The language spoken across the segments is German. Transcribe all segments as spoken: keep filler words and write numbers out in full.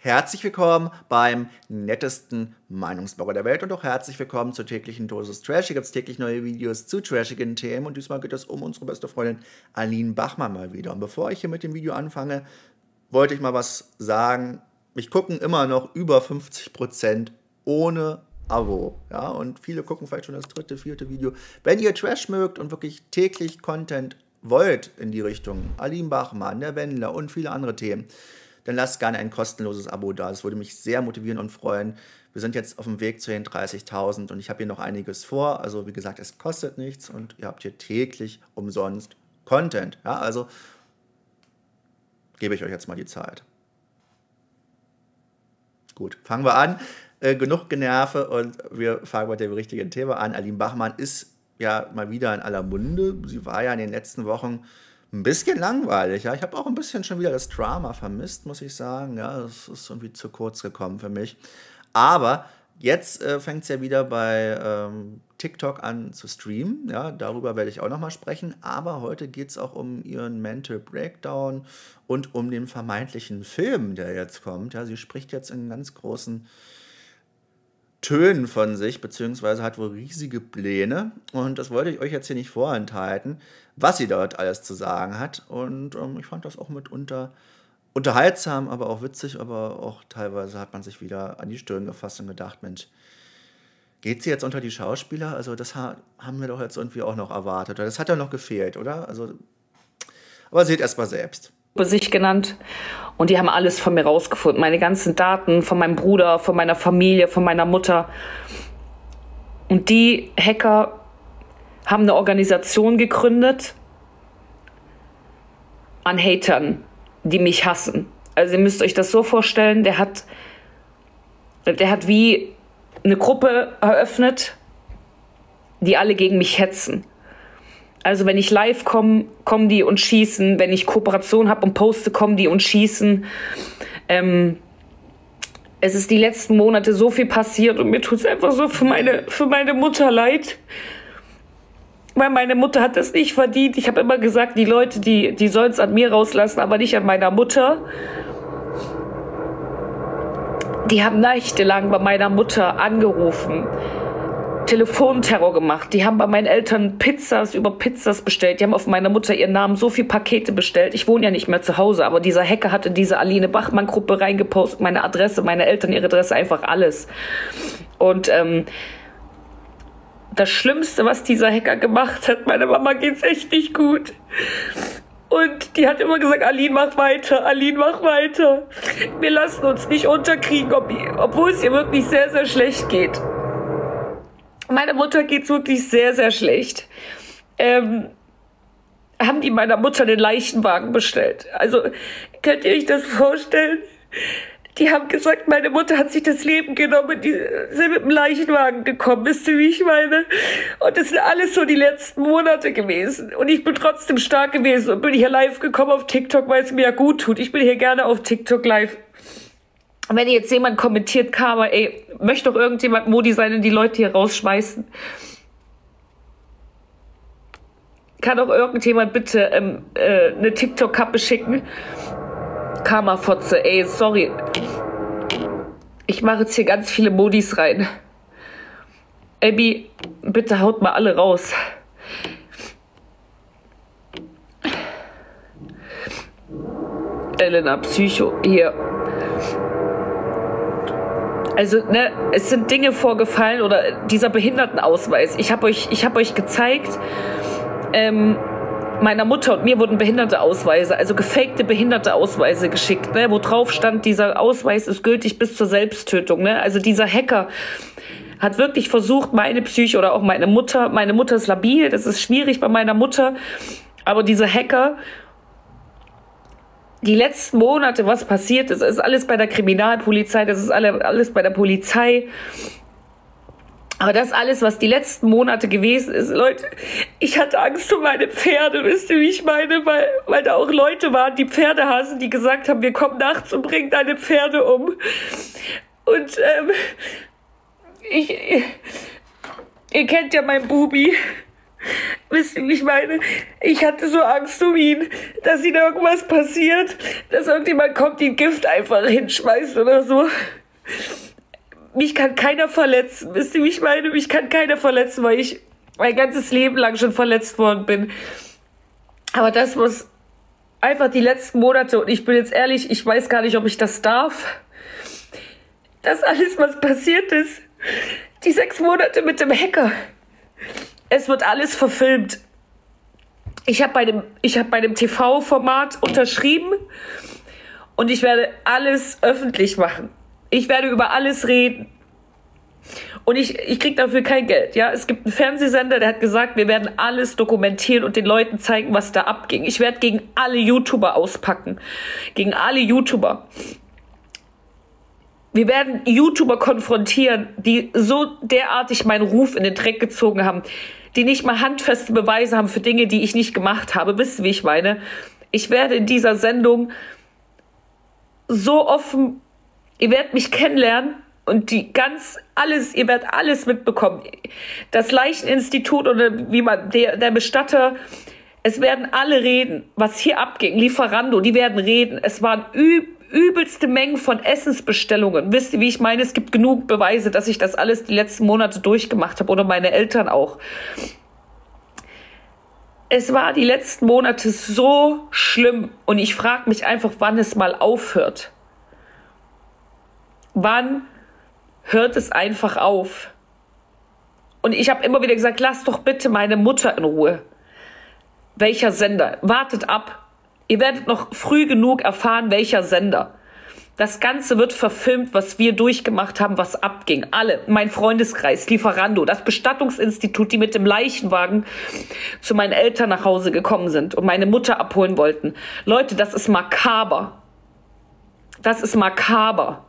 Herzlich willkommen beim nettesten Meinungsblogger der Welt und auch herzlich willkommen zur täglichen Dosis Trash. Hier gibt es täglich neue Videos zu trashigen Themen und diesmal geht es um unsere beste Freundin Aline Bachmann mal wieder. Und bevor ich hier mit dem Video anfange, wollte ich mal was sagen. Mich gucken immer noch über fünfzig Prozent ohne Abo. Ja? Und viele gucken vielleicht schon das dritte, vierte Video. Wenn ihr Trash mögt und wirklich täglich Content wollt in die Richtung Aline Bachmann, der Wendler und viele andere Themen, dann lasst gerne ein kostenloses Abo da. Das würde mich sehr motivieren und freuen. Wir sind jetzt auf dem Weg zu den dreißigtausend und ich habe hier noch einiges vor. Also wie gesagt, es kostet nichts und ihr habt hier täglich umsonst Content. Ja, also gebe ich euch jetzt mal die Zeit. Gut, fangen wir an. Äh, genug Generve und wir fangen mit dem richtigen Thema an. Aline Bachmann ist ja mal wieder in aller Munde. Sie war ja in den letzten Wochen ein bisschen langweilig, ja. Ich habe auch ein bisschen schon wieder das Drama vermisst, muss ich sagen. Ja, das ist irgendwie zu kurz gekommen für mich. Aber jetzt äh, fängt es ja wieder bei ähm, TikTok an zu streamen. Ja, darüber werde ich auch nochmal sprechen. Aber heute geht es auch um ihren Mental Breakdown und um den vermeintlichen Film, der jetzt kommt. Ja, sie spricht jetzt in ganz großen Tönen von sich, beziehungsweise hat wohl riesige Pläne. Und das wollte ich euch jetzt hier nicht vorenthalten, was sie dort alles zu sagen hat. Und ähm, ich fand das auch mitunter unterhaltsam, aber auch witzig, aber auch teilweise hat man sich wieder an die Stirn gefasst und gedacht, Mensch, geht sie jetzt unter die Schauspieler? Also das ha haben wir doch jetzt irgendwie auch noch erwartet. Das hat ja noch gefehlt, oder? Also, aber seht erst mal selbst. Sich genannt und die haben alles von mir rausgefunden. Meine ganzen Daten von meinem Bruder, von meiner Familie, von meiner Mutter. Und die Hacker haben eine Organisation gegründet an Hatern, die mich hassen. Also ihr müsst euch das so vorstellen, der hat, der hat wie eine Gruppe eröffnet, die alle gegen mich hetzen. Also wenn ich live komme, kommen die und schießen. Wenn ich Kooperation habe und poste, kommen die und schießen. Ähm, es ist die letzten Monate so viel passiert und mir tut es einfach so für meine, für meine Mutter leid. Weil meine Mutter hat das nicht verdient. Ich habe immer gesagt, die Leute, die, die sollen es an mir rauslassen, aber nicht an meiner Mutter. Die haben nächtelang bei meiner Mutter angerufen, Telefonterror gemacht. Die haben bei meinen Eltern Pizzas über Pizzas bestellt. Die haben auf meine Mutter ihren Namen so viele Pakete bestellt. Ich wohne ja nicht mehr zu Hause, aber dieser Hacker hat in diese Aline Bachmann Gruppe reingepostet, meine Adresse, meine Eltern, ihre Adresse, einfach alles. Und ähm, das Schlimmste, was dieser Hacker gemacht hat, meiner Mama geht's echt nicht gut. Und die hat immer gesagt, Aline, mach weiter, Aline, mach weiter. Wir lassen uns nicht unterkriegen, ob, obwohl es ihr wirklich sehr, sehr schlecht geht. Meiner Mutter geht's wirklich sehr, sehr schlecht. Ähm, haben die meiner Mutter den Leichenwagen bestellt. Also, könnt ihr euch das vorstellen? Die haben gesagt, meine Mutter hat sich das Leben genommen, die sind mit dem Leichenwagen gekommen, wisst ihr, wie ich meine? Und das sind alles so die letzten Monate gewesen. Und ich bin trotzdem stark gewesen und bin hier live gekommen auf TikTok, weil es mir ja gut tut. Ich bin hier gerne auf TikTok live. Wenn jetzt jemand kommentiert, Karma, ey, möchte doch irgendjemand Modi sein und die Leute hier rausschmeißen? Kann doch irgendjemand bitte ähm, äh, eine TikTok-Kappe schicken? Karma-Fotze, ey, sorry. Ich mache jetzt hier ganz viele Modis rein. Abby, bitte haut mal alle raus. Elena, Psycho, hier. Also, ne, es sind Dinge vorgefallen oder dieser Behindertenausweis. Ich habe euch, ich habe euch gezeigt, ähm, meiner Mutter und mir wurden Behinderteausweise, also gefakte Behinderteausweise geschickt, ne, wo drauf stand, dieser Ausweis ist gültig bis zur Selbsttötung. Ne? Also dieser Hacker hat wirklich versucht, meine Psyche oder auch meine Mutter, meine Mutter ist labil, das ist schwierig bei meiner Mutter, aber dieser Hacker, die letzten Monate, was passiert ist, ist alles bei der Kriminalpolizei, das ist alle, alles bei der Polizei. Aber das alles, was die letzten Monate gewesen ist, Leute, ich hatte Angst um meine Pferde, wisst ihr, wie ich meine? Weil, weil da auch Leute waren, die Pferde hassen, die gesagt haben, wir kommen nachts und bringen deine Pferde um. Und ähm, ich, ihr kennt ja mein Bubi. Wisst ihr, wie ich meine? Ich hatte so Angst um ihn, dass ihm irgendwas passiert, dass irgendjemand kommt, ihn Gift einfach hinschmeißt oder so. Mich kann keiner verletzen. Wisst ihr, wie ich meine? Mich kann keiner verletzen, weil ich mein ganzes Leben lang schon verletzt worden bin. Aber das muss einfach die letzten Monate, und ich bin jetzt ehrlich, ich weiß gar nicht, ob ich das darf. Das alles, was passiert ist, die sechs Monate mit dem Hacker. Es wird alles verfilmt. Ich habe bei dem, ich habe bei dem T V-Format unterschrieben und ich werde alles öffentlich machen. Ich werde über alles reden. Und ich, ich kriege dafür kein Geld. Ja? Es gibt einen Fernsehsender, der hat gesagt, wir werden alles dokumentieren und den Leuten zeigen, was da abging. Ich werde gegen alle YouTuber auspacken. Gegen alle YouTuber. Wir werden YouTuber konfrontieren, die so derartig meinen Ruf in den Dreck gezogen haben, die nicht mal handfeste Beweise haben für Dinge, die ich nicht gemacht habe. Wisst ihr, wie ich meine? Ich werde in dieser Sendung so offen, ihr werdet mich kennenlernen und die ganz alles, ihr werdet alles mitbekommen. Das Leicheninstitut oder wie man, der, der Bestatter, es werden alle reden, was hier abging. Lieferando, die werden reden. Es waren üb übelste Mengen von Essensbestellungen. Wisst ihr, wie ich meine? Es gibt genug Beweise, dass ich das alles die letzten Monate durchgemacht habe oder meine Eltern auch. Es war die letzten Monate so schlimm und ich frage mich einfach, wann es mal aufhört. Wann hört es einfach auf? Und ich habe immer wieder gesagt, lasst doch bitte meine Mutter in Ruhe. Welcher Sender? Wartet ab. Ihr werdet noch früh genug erfahren, welcher Sender. Das Ganze wird verfilmt, was wir durchgemacht haben, was abging. Alle, mein Freundeskreis, Lieferando, das Bestattungsinstitut, die mit dem Leichenwagen zu meinen Eltern nach Hause gekommen sind und meine Mutter abholen wollten. Leute, das ist makaber. Das ist makaber.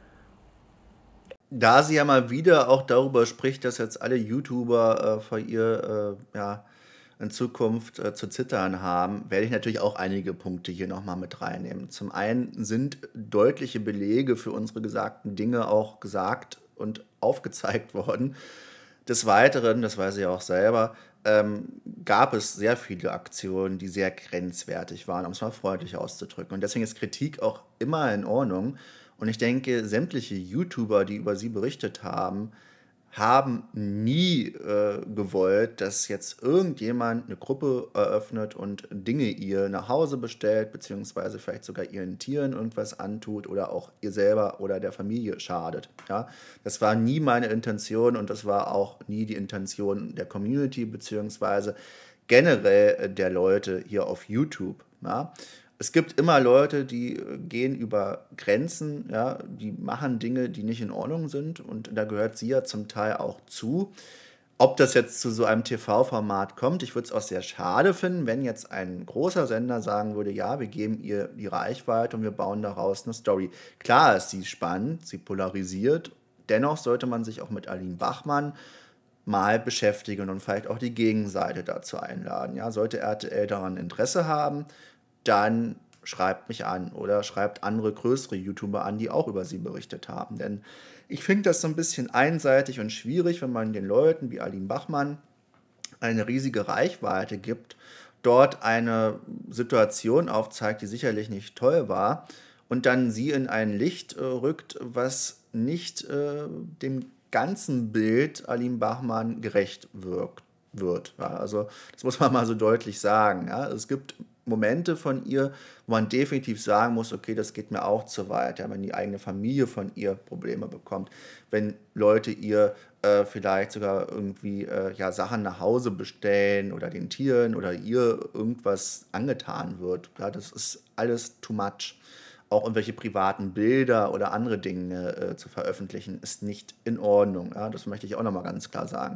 Da sie ja mal wieder auch darüber spricht, dass jetzt alle YouTuber äh, vor ihr äh, ja, in Zukunft äh, zu zittern haben, werde ich natürlich auch einige Punkte hier nochmal mit reinnehmen. Zum einen sind deutliche Belege für unsere gesagten Dinge auch gesagt und aufgezeigt worden. Des Weiteren, das weiß ich auch selber, ähm, gab es sehr viele Aktionen, die sehr grenzwertig waren, um es mal freundlich auszudrücken. Und deswegen ist Kritik auch immer in Ordnung. Und ich denke, sämtliche YouTuber, die über sie berichtet haben, haben nie äh, gewollt, dass jetzt irgendjemand eine Gruppe eröffnet und Dinge ihr nach Hause bestellt, beziehungsweise vielleicht sogar ihren Tieren irgendwas antut oder auch ihr selber oder der Familie schadet. Ja? Das war nie meine Intention und das war auch nie die Intention der Community, beziehungsweise generell der Leute hier auf YouTube. Ja? Es gibt immer Leute, die gehen über Grenzen, ja, die machen Dinge, die nicht in Ordnung sind und da gehört sie ja zum Teil auch zu. Ob das jetzt zu so einem T V-Format kommt, ich würde es auch sehr schade finden, wenn jetzt ein großer Sender sagen würde, ja, wir geben ihr die Reichweite und wir bauen daraus eine Story. Klar ist sie spannend, sie polarisiert, dennoch sollte man sich auch mit Aline Bachmann mal beschäftigen und vielleicht auch die Gegenseite dazu einladen. Ja, sollte R T L daran Interesse haben, dann schreibt mich an oder schreibt andere größere YouTuber an, die auch über sie berichtet haben. Denn ich finde das so ein bisschen einseitig und schwierig, wenn man den Leuten wie Aline Bachmann eine riesige Reichweite gibt, dort eine Situation aufzeigt, die sicherlich nicht toll war, und dann sie in ein Licht äh, rückt, was nicht äh, dem ganzen Bild Aline Bachmann gerecht wirkt, wird. Ja, also das muss man mal so deutlich sagen. Ja. Es gibt Momente von ihr, wo man definitiv sagen muss, okay, das geht mir auch zu weit, ja, wenn die eigene Familie von ihr Probleme bekommt, wenn Leute ihr äh, vielleicht sogar irgendwie äh, ja, Sachen nach Hause bestellen oder den Tieren oder ihr irgendwas angetan wird. Ja, das ist alles too much. Auch irgendwelche privaten Bilder oder andere Dinge äh, zu veröffentlichen, ist nicht in Ordnung. Ja, das möchte ich auch nochmal ganz klar sagen.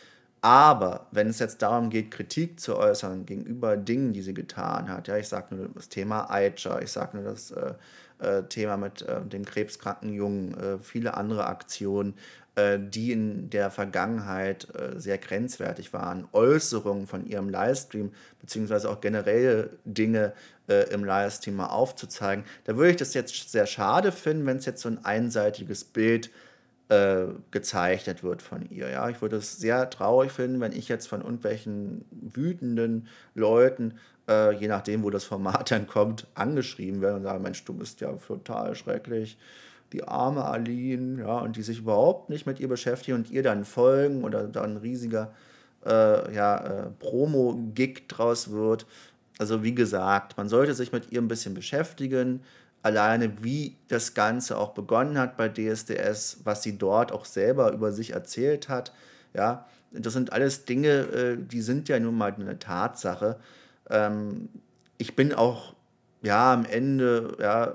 Aber wenn es jetzt darum geht, Kritik zu äußern gegenüber Dingen, die sie getan hat, ja, ich sage nur das Thema Aisha, ich sage nur das äh, äh, Thema mit äh, dem krebskranken Jungen, äh, viele andere Aktionen, äh, die in der Vergangenheit äh, sehr grenzwertig waren, Äußerungen von ihrem Livestream, beziehungsweise auch generell Dinge äh, im Livestream mal aufzuzeigen, da würde ich das jetzt sehr schade finden, wenn es jetzt so ein einseitiges Bild äh, gezeichnet wird von ihr. Ja? Ich würde es sehr traurig finden, wenn ich jetzt von irgendwelchen wütenden Leuten, äh, je nachdem, wo das Format dann kommt, angeschrieben werde und sagen, Mensch, du bist ja total schrecklich, die arme Aline, ja, und die sich überhaupt nicht mit ihr beschäftigen und ihr dann folgen oder dann ein riesiger äh, ja, äh, Promo-Gig draus wird. Also wie gesagt, man sollte sich mit ihr ein bisschen beschäftigen, alleine wie das Ganze auch begonnen hat bei D S D S, was sie dort auch selber über sich erzählt hat. Ja, das sind alles Dinge, äh, die sind ja nun mal eine Tatsache. Ähm, ich bin auch, ja, am Ende, ja,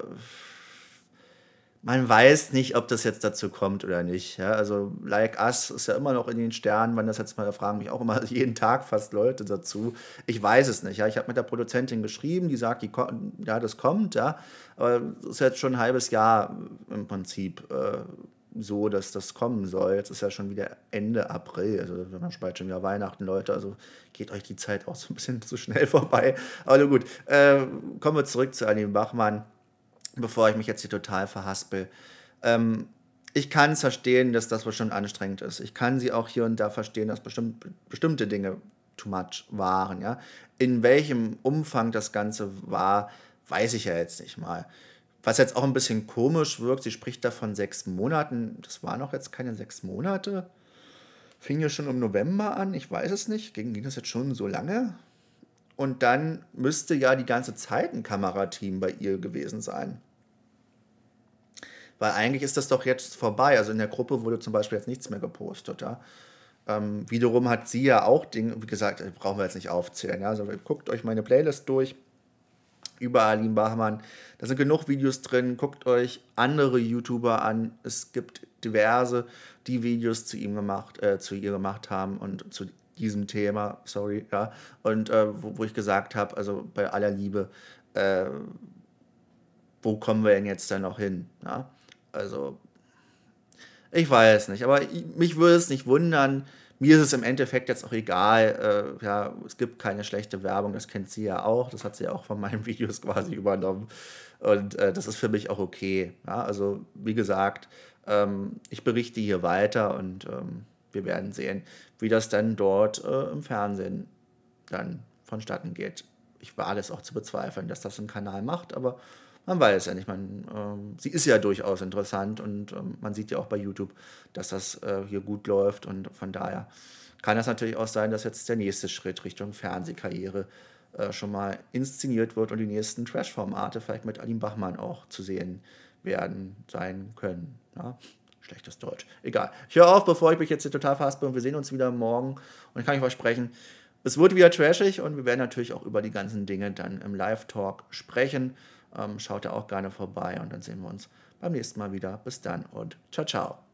man weiß nicht, ob das jetzt dazu kommt oder nicht. Ja? Also Like Us ist ja immer noch in den Sternen, wann das jetzt mal, da fragen mich auch immer jeden Tag fast Leute dazu. Ich weiß es nicht. Ja? Ich habe mit der Produzentin geschrieben, die sagt, die, ko- ja, das kommt, ja. Aber es ist jetzt schon ein halbes Jahr im Prinzip äh, so, dass das kommen soll. Jetzt ist ja schon wieder Ende April, also wir haben bald schon wieder Weihnachten, Leute, also geht euch die Zeit auch so ein bisschen zu schnell vorbei. Aber nun gut, äh, kommen wir zurück zu Aline Bachmann, bevor ich mich jetzt hier total verhaspel. Ähm, ich kann es verstehen, dass das bestimmt anstrengend ist. Ich kann sie auch hier und da verstehen, dass bestimmt, bestimmte Dinge too much waren. Ja? In welchem Umfang das Ganze war, weiß ich ja jetzt nicht mal. Was jetzt auch ein bisschen komisch wirkt, sie spricht da von sechs Monaten. Das waren auch jetzt keine sechs Monate. Fing ja schon im November an, ich weiß es nicht. Ging, ging das jetzt schon so lange? Und dann müsste ja die ganze Zeit ein Kamerateam bei ihr gewesen sein. Weil eigentlich ist das doch jetzt vorbei. Also in der Gruppe wurde zum Beispiel jetzt nichts mehr gepostet. Ja? Ähm, wiederum hat sie ja auch Dinge, wie gesagt, das brauchen wir jetzt nicht aufzählen. Ja? Also guckt euch meine Playlist durch über Aline Bachmann. Da sind genug Videos drin. Guckt euch andere YouTuber an. Es gibt diverse, die Videos zu ihm gemacht, äh, zu ihr gemacht haben und zu diesem Thema, sorry, ja. Und äh, wo, wo ich gesagt habe, also bei aller Liebe, äh, wo kommen wir denn jetzt da noch hin? Ja? Also, ich weiß nicht, aber ich, mich würde es nicht wundern. Mir ist es im Endeffekt jetzt auch egal. Äh, ja, es gibt keine schlechte Werbung, das kennt sie ja auch. Das hat sie ja auch von meinen Videos quasi übernommen. Und äh, das ist für mich auch okay. Ja? Also, wie gesagt, ähm, ich berichte hier weiter und ähm, wir werden sehen, wie das dann dort äh, im Fernsehen dann vonstatten geht. Ich wage es auch zu bezweifeln, dass das ein Kanal macht, aber man weiß ja nicht. Man, ähm, sie ist ja durchaus interessant und ähm, man sieht ja auch bei YouTube, dass das äh, hier gut läuft und von daher kann das natürlich auch sein, dass jetzt der nächste Schritt Richtung Fernsehkarriere äh, schon mal inszeniert wird und die nächsten Trash-Formate vielleicht mit Aline Bachmann auch zu sehen werden, sein können. Ja? Schlechtes Deutsch. Egal. Ich höre auf, bevor ich mich jetzt hier total verhaspel und wir sehen uns wieder morgen und ich kann euch versprechen, es wird wieder trashig und wir werden natürlich auch über die ganzen Dinge dann im Live-Talk sprechen. Ähm, schaut da auch gerne vorbei und dann sehen wir uns beim nächsten Mal wieder. Bis dann und ciao, ciao.